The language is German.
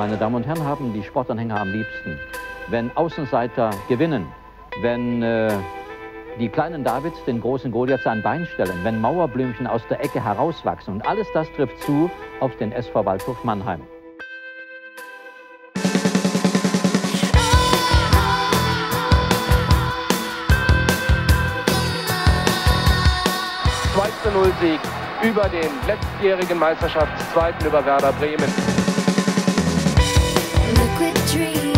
Meine Damen und Herren, haben die Sportanhänger am liebsten, wenn Außenseiter gewinnen, wenn die kleinen Davids den großen Goliath ein Bein stellen, wenn Mauerblümchen aus der Ecke herauswachsen. Und alles das trifft zu auf den SV Waldhof Mannheim. Sieg über den letztjährigen Meisterschaftszweiten über Werder Bremen. Liquid dream.